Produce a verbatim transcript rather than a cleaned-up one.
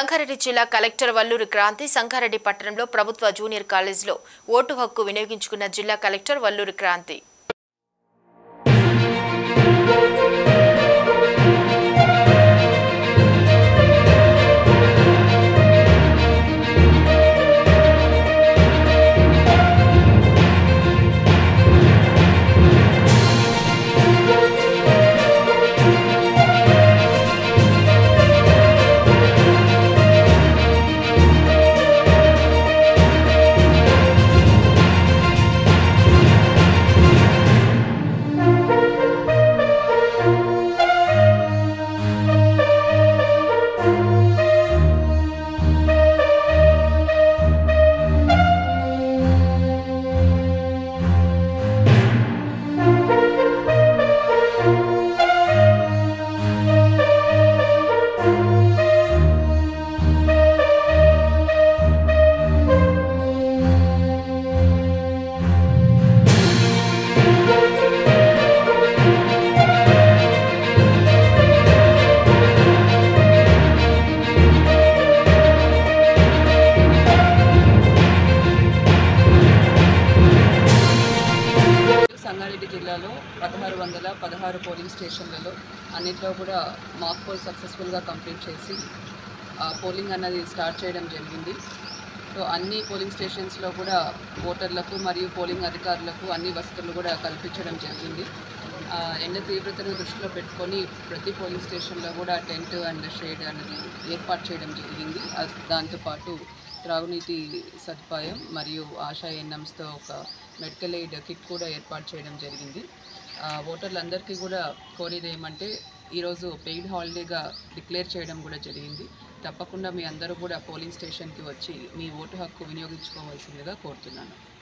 సంగారెడ్డి జిల్లా కలెక్టర్ వల్లూరి క్రాంతి సంగారెడ్డి పట్టణంలో ప్రభుత్వ జూనియర్ కాలేజీలో ఓటు హక్కు వినియోగించుకున్న జిల్లా కలెక్టర్ వల్లూరి క్రాంతి సంగారెడ్డి జిల్లాలో పదహారు వందల పదహారు పోలింగ్ స్టేషన్లలో అన్నింటిలో కూడా మాక్ పోల్ సక్సెస్ఫుల్గా కంప్లీట్ చేసి పోలింగ్ అన్నది స్టార్ట్ చేయడం జరిగింది. సో అన్ని పోలింగ్ స్టేషన్స్లో కూడా ఓటర్లకు మరియు పోలింగ్ అధికారులకు అన్ని వసతులు కూడా కల్పించడం జరిగింది. ఎండ తీవ్రతను దృష్టిలో పెట్టుకొని ప్రతి పోలింగ్ స్టేషన్లో కూడా టెంట్ అండ్ షేడ్ అనేది ఏర్పాటు చేయడం జరిగింది. దాంతోపాటు త్రాగునీటి సదుపాయం మరియు ఆశా ఎన్ఎంస్తో ఒక మెడికల్ ఎయిడ్ కిట్ కూడా ఏర్పాటు చేయడం జరిగింది. ఓటర్లందరికీ కూడా కోరేది ఏమంటే ఈరోజు పెయిడ్ హాలిడేగా డిక్లేర్ చేయడం కూడా జరిగింది. తప్పకుండా మీ అందరూ కూడా పోలింగ్ స్టేషన్కి వచ్చి మీ ఓటు హక్కు వినియోగించుకోవాల్సిందిగా కోరుతున్నాను.